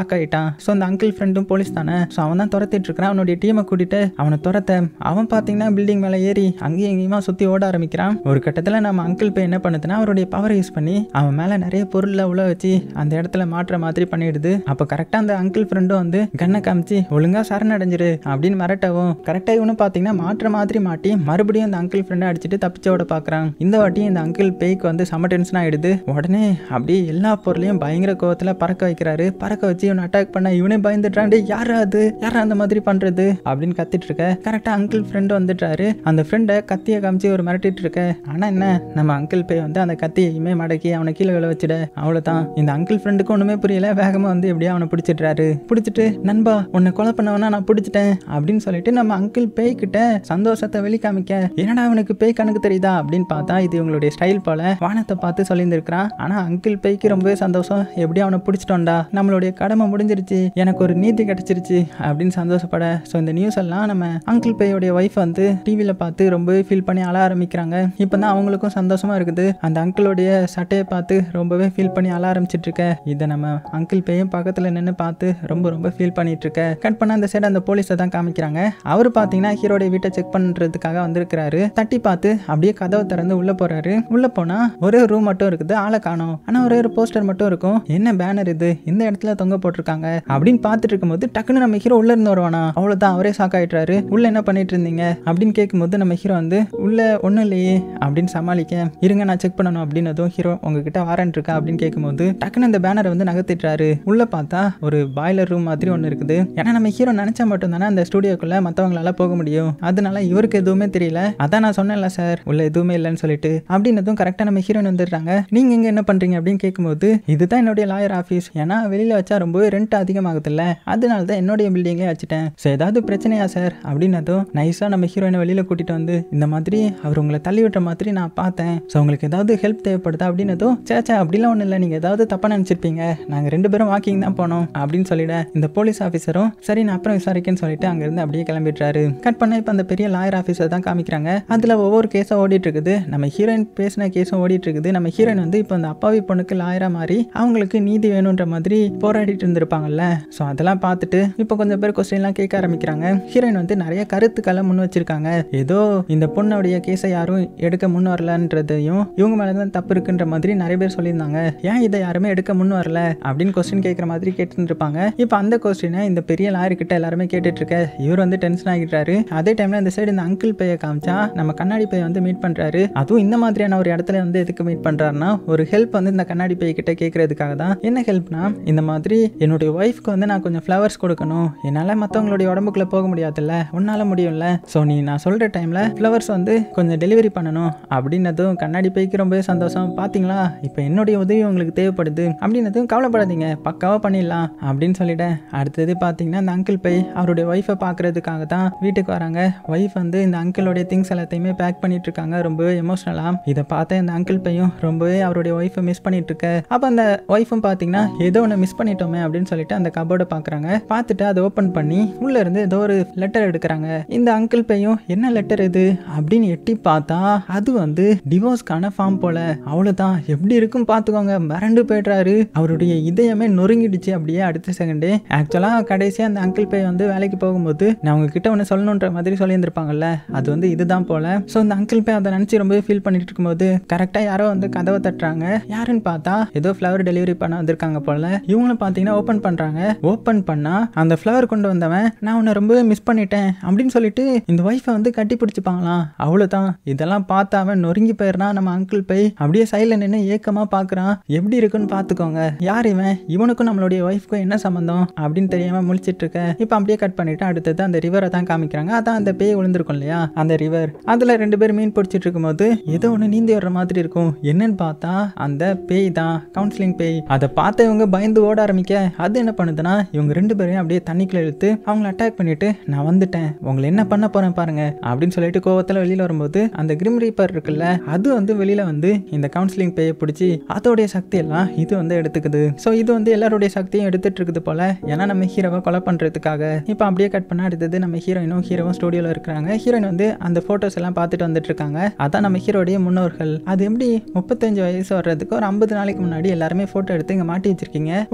ஷாக் ஆயிட்டான். ஸோ அந்த அங்கிள் ஃப்ரெண்டும் போலீஸ் தானே, ஸோ அவன் தான் துரத்திட்டு இருக்கிறான். அவனுடைய டீமை கூட்டிட்டு அவனை துரத்த அவன் பார்த்தீங்கன்னா பில்டிங் மேலே ஏறி அங்கேயும் எங்கேயுமா சுற்றி ஓட ஆரம்பிக்கிறான். ஒரு கட்டத்தில் நம்ம அங்கிள் பே என்ன பண்ணுதுன்னா அவருடைய பவரை யூஸ் பண்ணி அவன் மேலே நிறைய பொருளை உள்ள வச்சு அந்த இடத்துல மாற்ற மாதிரி பண்ணிடுது. அப்போ கரெக்டாக அந்த அங்கிள் ஃப்ரெண்டும் வந்து கண்ணை காமிச்சு ஒழுங்கா சரணடைஞ்சிரு அப்படின்னு மிரட்டவும் கரெக்டாக இவனு பார்த்தீங்கன்னா மாற்ற மாதிரி மாட்டி மறுபடியும் அந்த அங்கிள் ஃப்ரெண்டை அடிச்சுட்டு தப்பிச்சோட பார்க்குறான். இந்த வாட்டி இந்த அங்கிள் பேய்க்கு வந்து செம டென்ஷன் ஆயிடுது. உடனே அப்படியே எல்லா பொருளையும் பயங்கர கோவத்தில் பறக்க வைக்கிறாரு. பறக்க வச்சு இவனை அட்டாக் பண்ண இவனே பயந்துட்டான். யாரா அந்த மாதிரி பண்றது அப்படின்னு கத்திட்டு இருக்க கரெக்டா அங்கிள் ஃப்ரெண்ட் வந்துட்டாரு. அந்த ஃப்ரெண்டை கத்தியை காமிச்சு ஒரு மிரட்டிட்டு இருக்க. ஆனா என்ன நம்ம அங்கிள் பே வந்து அந்த கத்தியுமே மடக்கி அவனை கீழே விழ வச்சிட அவ்வளவுதான். இந்த அங்கிள் ஃப்ரெண்டுக்கு ஒண்ணுமே புரியல. வேகமா வந்து எப்படியா அவனை பிடிச்சிடுறாரு. பிடிச்சிட்டு நண்பா உன்னை கொலை பண்ணவனா நான் பிடிச்சிட்டேன் அப்படின்னு சொல்லிட்டு நம்ம அங்கிள் பேய் கிட்ட சந்தோஷத்தை வெளிக்காமிக்க என்னடா அவனுக்கு பேய் கணக்கு தெரியுதா அப்படின்னு பார்த்தா இது இவங்களுடைய ஸ்டைல் போல வானத்தை பார்த்து சொல்லியிருந்திருக்கிறான். ஆனா அங்கிள் பேய்க்கு ரொம்பவே சந்தோஷம். எப்படி அவனை பிடிச்சிட்டோம்டா, நம்மளுடைய கடமை முடிஞ்சிருச்சு, எனக்கு ஒரு நீதி கிடைச்சிருச்சு அப்படின்னு சந்தோஷப்பட. ஸோ இந்த நியூஸ் எல்லாம் நம்ம அங்கிள் பேயோடைய ஒய்ஃப் வந்து டிவியில பார்த்து ரொம்பவே ஃபீல் பண்ணி அழ ஆரம்பிக்கிறாங்க. இப்பதான் அவங்களுக்கும் சந்தோஷமா இருக்குது. அந்த அங்கிளுடைய சட்டையை பார்த்து ரொம்பவே ஃபீல் பண்ணி அழ ஆரம்பிச்சிட்டு இருக்க. இதை நம்ம அங்கிள் பேயும் பக்கத்துல நின்று பார்த்து ரொம்ப ரொம்ப ஃபீல் பண்ணிட்டு இருக்க. கட் பண்ண அந்த சைடு அந்த போலீஸை தான் காமிக்கிறாங்க. அவரு பாத்தீங்கன்னா ஹீரோடைய வீட்டை செக் பண்றதுக்காக வந்திருக்கிறாரு. தட்டி பார்த்து அப்படியே கதவை திறந்து உள்ள போறாரு. உள்ள போனா ஒரே ரூம் மட்டும் இருக்குது, ஆளை காணோம். ஆனா ஒரே ஒரு போஸ்டர் மட்டும் இருக்கும். என்ன பேனர் இது இந்த இடத்துல தொங்க போட்டிருக்காங்க அப்படின்னு பார்த்துட்டு இருக்கும்போது டக்குன்னு நம்ம ஹீரோ உள்ள இருந்து வருவானா. அவ்வளவுதான் அவரே ஷாக் ஆயிட்டாரு. உள்ள என்ன பண்ணிட்டு இருந்தீங்க அப்படின்னு கேட்கும்போது நம்ம ஹீரோ வந்து உள்ள ஒன்றும் இல்லையே அப்படின்னு சமாளிக்க இருங்க நான் செக் பண்ணணும் அப்படின்னதும் ஹீரோ உங்ககிட்ட வாரண்ட் இருக்கா அப்படின்னு கேட்கும்போது டக்குன்னு அந்த பேனரை வந்து நகர்த்திட்டாரு. உள்ள பார்த்தா ஒரு பாய்லர் ரூம் மாதிரி ஒன்று இருக்குது. ஏன்னா நம்ம ஹீரோ நினைச்சா மட்டும் தானே அந்த ஸ்டுடியோக்குள்ள மற்றவங்களால போக முடியும். அதனால இவருக்கு எதுவுமே தெரியல. அதான் நான் சொன்னேன்ல சார் உள்ள எதுவுமே இல்லைன்னு சொல்லிட்டு அப்படின்னதும் கரெக்டாக நம்ம ஹீரோயின் வந்துடுறாங்க. நீங்க இங்க என்ன பண்றீங்க அப்படின்னு கேட்கும்போது இதுதான் என்னுடைய லாயர் ஆஃபீஸ். ஏன்னா வெளியில வச்சா ரொம்பவே ரெண்ட் அதிகமாகுது இல்ல, அதனால தான் என்னுடைய பில்டிங்லேயே வச்சுட்டேன். ஸோ ஏதாவது பிரச்சனையா சார் அப்படின்னதும் நைஸா நம்ம ஹீரோயினை வெளியில கூட்டிட்டு வந்து இந்த மாதிரி அவர் உங்களை தள்ளி விட்ட மாதிரி நான் பார்த்தேன். ஸோ உங்களுக்கு ஏதாவது ஹெல்ப் தேவைப்படுதா அப்படின்னதும் சேச்சா அப்படிலாம் ஒன்றும் இல்லை, நீங்க ஏதாவது தப்பா நினைச்சிருப்பீங்க, நாங்க 2 பேரும் வாக்கிங் தான் போனோம் அப்படின்னு சொல்லிட இந்த போலீஸ் ஆஃபீஸரும் சரி நான் அப்புறம் விசாரிக்கேன்னு சொல்லிட்டு அங்கிருந்து அப்படியே கிளம்பிடுறாரு. கட் பண்ண இப்போ அந்த பெரிய லாயர் ஆஃபீஸர் தான் காமிக்கிறாங்க. அதுல ஒவ்வொரு கேஸும் ஓடிட்டு இருக்குது. நம்ம ஹீரோயின் பேசின கேஸும் ஓடிட்டு இருக்குது. நம்ம ஹீரோயின் வந்து இப்போ அந்த அப்பாவி பொண்ணுக்கு லாயரா மாறி அவங்களுக்கு நீதி வேணுன்ற மாதிரி போராடிட்டு இருந்திருப்பாங்கல்ல. ஸோ அதெல்லாம் பார்த்துட்டு இப்போ கொஞ்சம் பேர் கொஸ்டின்லாம் கேட்க ஆரம்பிக்கிறாங்க. ஹீரோயின் வந்து நிறைய கருத்துக்களை முன் வச்சிருக்காங்க. ஏதோ இந்த பொண்ணுடைய கேஸை யாரும் எடுக்க முன் வரலன்றதையும் இவங்க மேலதான் தப்பு இருக்குன்ற மாதிரி நிறைய பேர் சொல்லியிருந்தாங்க. ஏன் இதை யாருமே எடுக்க முன் வரல அப்படின்னு கொஸ்டின் கேட்குற மாதிரி கேட்டு இருப்பாங்க. இப்போ அந்த கொஸ்டினை இந்த பெரிய லாயர் கிட்ட எல்லாருமே கேட்டுட்டு இருக்க இவர் வந்து டென்ஷன் ஆகிட்டாரு. அதே டைம்ல இந்த சைடு இந்த அங்கிள் பைய காமிச்சா நம்ம கண்ணாடி பைய வந்து மீட் பண்றாரு. அதுவும் இந்த மாதிரியான ஒரு இடத்துல வந்து எதுக்கு மீட் பண்றாருன்னா ஒரு ஹெல்ப் வந்து இந்த கண்ணாடி பைய கிட்ட கேட்கறதுக்காக தான். என்ன ஹெல்ப்னா இந்த மாதிரி என்னுடைய ஒய்ஃப்க்கு வந்து நான் கொஞ்சம் ஃப்ளவர்ஸ் கொடுக்கணும், என்னால மற்றவங்களுடைய உடம்புக்குள்ள போக முடியாதுல்ல, உன்னால முடியும்ல, ஸோ நீ நான் சொல்ற டைம்ல ஃப்ளவர்ஸ் வந்து கொஞ்சம் டெலிவரி பண்ணணும் அப்படின்னதும் கண்ணாடி பைக்கு ரொம்பவே சந்தோஷம். பாத்தீங்களா இப்போ என்னுடைய உதவி உங்களுக்கு தேவைப்படுது அப்படின்னதும் கவலைப்படாதீங்க பக்காவா பண்ணிடலாம் அப்படின்னு சொல்லிட. அடுத்தது பாத்தீங்கன்னா இந்த அங்கிள் பை அவருடைய ஒய்ஃபை பாக்குறதுக்காக தான் வீட்டுக்கு வராங்க. ஒய்ஃப் வந்து இந்த அங்கிளோடைய திங்ஸ் எல்லாத்தையுமே பேக் பண்ணிட்டு இருக்காங்க ரொம்பவே எமோஷனலா. இதை பார்த்த இந்த அங்கிள் பையும் ரொம்பவே அவருடைய ஒய்ஃபை மிஸ் பண்ணிட்டு இருக்க. அப்ப அந்த ஒய்ஃபும் பாத்தீங்கன்னா ஏதோ ஒன்று மிஸ் பண்ணிட்டோமே அப்படின்னு சொல்லிட்டு அந்த கபோர்டை பாக்குறாங்க. பார்த்துட்டு அதை ஓப்பன் பண்ணி உள்ள இருந்து ஏதோ ஒரு லெட்டர் எடுக்கிறாங்க. இந்த அங்கிள் பையும் என்ன லெட்டர் இது அப்படின்னு எட்டி பார்த்தா அது வந்து டிவோர்ஸ்க்கான ஃபார்ம் போல. அவ்வளவுதான் எப்படி இருக்கும் பாத்துக்கோங்க. மிரண்டு போயிடுறாரு. அவருடைய இதயமே நொறுங்கிடுச்சு அப்படியே அடுத்த செகண்டே. ஆக்சுவலா கடைசியா அந்த அங்கிள் பை வந்து வேலைக்கு போகும்போது நான் உங்ககிட்ட ஒன்று சொல்லணுன்ற மாதிரி சொல்லியிருந்திருப்பாங்கல்ல, அது வந்து இதுதான் போல. ஸோ இந்த அங்கிள் பை அதை நினைச்சு ரொம்பவே ஃபீல் பண்ணிட்டு இருக்கும்போது கரெக்டா யாரோ வந்து கதவை தட்டுறாங்க. யாருன்னு பார்த்தா ஏதோ ஃப்ளவர் டெலிவரி பண்ண வந்திருக்காங்க போல. இவங்களும் பார்த்தீங்கன்னா ஓப்பன் பண்றாங்க. ஓப்பன் பண்ணா அந்த ஃப்ளவர் கொண்டு வந்தவன் நான் உன்னை ரொம்பவே மிஸ் பண்ணிட்டேன் அப்படின்னு சொல்லிட்டு இந்த ஒய்ஃபை வந்து கட்டி பிடிச்சிப்பாங்களாம். அவ்வளவுதான். இதெல்லாம் பார்த்தா அவன் நொறுங்கி போயிடுறான். நம்ம அங்கிள் பை அப்படியே சைட்ல நின்று ஏக்கமா பாக்குறான். எப்படி இருக்குன்னு பாத்துக்கோங்க. யார் இவன், இவனுக்கும் நம்மளுடைய ஒய்ஃப்க்கும் என்ன சம்பந்தம் அப்படின்னு தெரியாம முழிச்சிட்டு இருக்க. இப்ப அப்படியே கட் பண்ணிட்டு அடுத்தது அந்த ரிவரை தான் காமிக்கிறாங்க. அதான் அந்த பேய் விழுந்திருக்கும் இல்லையா அந்த ரிவர். அதுல 2 பேர் மீன் பிடிச்சிட்டு இருக்கும்போது ஏதோ ஒண்ணு நீந்தி வர்ற மாதிரி இருக்கும். என்னன்னு பார்த்தா அந்த பேய் தான் கவுன்சிலிங் பேய். அதை பார்த்த இவங்க பயந்து ஓட ஆரம்பிக்க அது என்ன பண்ணுதுன்னா இவங்க 2 பேரையும் அப்படியே தண்ணிக்குள்ள இழுத்து அவங்களை அட்டாக் பண்ணிட்டு நான் வந்துட்டேன் உங்களை என்ன பண்ண போறேன் பாருங்க அப்படின்னு சொல்லிட்டு கோவத்துல வெளியில வரும்போது அந்த கிரிம் ரீப்பர் இருக்குல்ல அது வந்து வெளியில வந்து இந்த கவுன்சிலிங் பேயை பிடிச்சி அதோடைய சக்தி எல்லாம் இது வந்து எடுத்துக்குது. ஸோ இது வந்து எல்லாருடைய சக்தியும் எடுத்துட்டு இருக்குது போல. ஏன்னா நம்ம ஹீரோவை கொலை பண்றதுக்காக. இப்போ அப்படியே கட் பண்ண அடுத்தது நம்ம ஹீரோயினும் ஹீரோவும் ஸ்டுடியோல இருக்கிறாங்க. ஹீரோயின் வந்து அந்த போட்டோஸ் எல்லாம் பார்த்துட்டு வந்துட்டு இருக்காங்க. அதான் நம்ம ஹீரோடைய முன்னோர்கள். அது எப்படி 35 வயசு வர்றதுக்கு ஒரு 50 நாளைக்கு முன்னாடி எல்லாருமே போட்டோ எடுத்து இங்க மாட்டி வச்சிருக்கீங்க. உங்களுடைய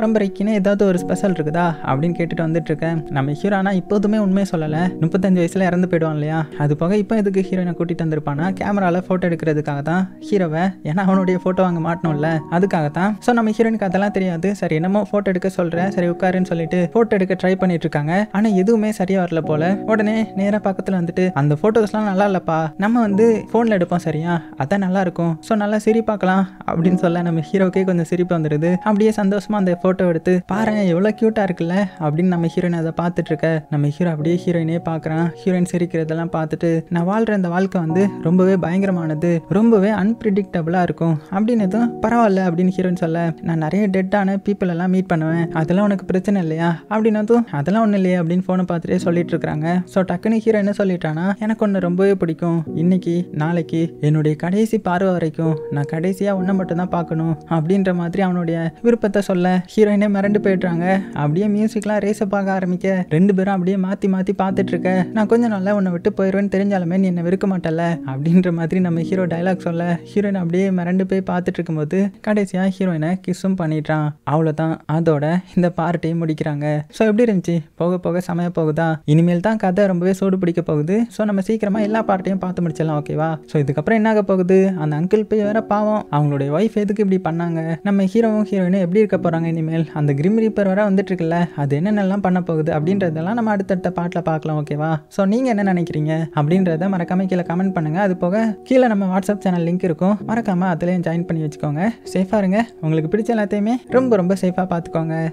பரம்பரைக்குன்னு ஏதாவது ஒரு ஸ்பெஷல் இருக்குதா அப்படின்னு கேட்டுட்டு வந்துட்டு இருக்கேன். நம்ம ஹீரோனா இப்போதுமே உண்மையை சொல்லலை, 35 வயசுல இறந்து போயிடுவான் இல்லையா. அது போக இப்போ எதுக்கு ஹீரோயினை கூட்டிட்டு வந்திருப்பானா, கேமரால ஃபோட்டோ எடுக்கிறதுக்காக தான் ஹீரோவை, ஏன்னா அவனுடைய ஃபோட்டோ அங்கே மாட்டணும்ல, அதுக்காகத்தான். ஸோ நம்ம ஹீரோயினுக்கு அதெல்லாம் தெரியாது. சரி என்னமோ ஃபோட்டோ எடுக்க சொல்கிறேன், சரி உட்காருன்னு சொல்லிட்டு ஃபோட்டோ எடுக்க ட்ரை பண்ணிட்டு இருக்காங்க. ஆனால் எதுவுமே சரியா வரல போல. உடனே நேராக பக்கத்தில் வந்துட்டு அந்த ஃபோட்டோஸ்லாம் நல்லா இல்லப்பா, நம்ம வந்து ஃபோனில் எடுப்போம் சரியா, அதான் நல்லா இருக்கும், ஸோ நல்லா சிரிப்பாக்கலாம் அப்படின்னு சொல்ல நம்ம ஹீரோக்கே கொஞ்சம் சிரிப்பு வந்துடுது. அப்படியே சந்தோஷமா அந்த ஃபோட்டோ எடுத்து பாரு எவ்வளோ க்யூட்டாக இருக்குல்ல அப்படின்னு நம்ம ஹீரோயின் அதை பார்த்துட்டு இருக்க. நம்ம ஹீரோ அப்படியே ஹீரோயினே பார்க்குறான். ஹீரோயின் சிரிக்கிறதெல்லாம் பார்த்துட்டு நான் வாழ்கிற இந்த வாழ்க்கை வந்து ரொம்பவே பயங்கரமானது, ரொம்பவே அன்பிரிடிக்டபிளாக இருக்கும் அப்படின்னதும் பரவாயில்ல அப்படின்னு ஹீரோயின் சொல்ல, நான் நிறைய டெட்டான பீப்புள் எல்லாம் மீட் பண்ணுவேன், அதெல்லாம் உனக்கு பிரச்சனை இல்லையா அப்படின்னதும் அதெல்லாம் ஒன்றும் இல்லையா அப்படின்னு ஃபோனை பார்த்துட்டே சொல்லிட்டு இருக்காங்க. ஸோ டக்குன்னு ஹீரோ என்ன சொல்லிட்டானா, எனக்கு ஒன்று ரொம்பவே பிடிக்கும், இன்னைக்கு நாளைக்கு என்னுடைய கடைசி பார்வை வரைக்கும் நான் கடைசியாக ஒன்றை மட்டும் தான் பார்க்கணும் அப்படின்ற மாதிரி அவனுடைய விருப்பத்தை சொல்ல ஹீரோயினே மிரண்டு போயிடுறாங்க. அப்படியே மியூசிக்லாம் ரேஸை பார்க்க ஆரம்பிக்க ரெண்டு பேரும் அப்படியே மாற்றி மாற்றி பார்த்துட்டு இருக்க. நான் கொஞ்சம் நல்லா உன்னை விட்டு போயிடுவேன்னு தெரிஞ்சாலுமே நீ என்னை வெறுக்க மாட்டல அப்படின்ற மாதிரி நம்ம ஹீரோ டைலாக் சொல்ல ஹீரோயின் அப்படியே மிரண்டு போய் பார்த்துட்டு இருக்கும்போது கடைசியாக ஹீரோயினை கிஸ்ஸும் பண்ணிட்டான். அவ்வளோதான், அதோட இந்த பார்ட்டையும் முடிக்கிறாங்க. ஸோ எப்படி இருந்துச்சு? போக போக சமய போகுதா? இனிமேல் தான் கதை ரொம்பவே சூடு பிடிக்க போகுது. ஸோ நம்ம சீக்கிரமாக எல்லா பார்ட்டையும் பார்த்து முடிச்சிடலாம், ஓகேவா? ஸோ இதுக்கப்புறம் என்ன ஆக போகுது, அந்த அங்கிள் போய் வேற பாவம் அவங்களுடைய ஒய்ஃப் எதுக்கு இப்படி பண்ணாங்க, நம்ம ஹீரோவும் ஹீரோயினும் எப்படி இருக்க போகிறாங்க இனிமேல், அந்த கிரிம் ரீப்பர் வேற வந்துட்டு இருக்குல்ல, அது என்னென்னலாம் பண்ண போகுது அப்படின்றதெல்லாம் நம்ம அடுத்தடுத்த பாட்டில் பார்க்கலாம், ஓகேவா? ஸோ நீங்கள் என்ன நினைக்கிறீங்க அப்படின்றத மறக்காம கீழே கமெண்ட் பண்ணுங்கள். அது போக கீழே நம்ம வாட்ஸ்அப் சேனல் லிங்க் இருக்கும், மறக்காமல் அதுலேயும் ஜாயின் பண்ணி வச்சுக்கோங்க. சேஃபாக இருங்க, உங்களுக்கு பிடிச்ச எல்லாத்தையுமே ரொம்ப ரொம்ப சேஃபாக பார்த்துக்கோங்க.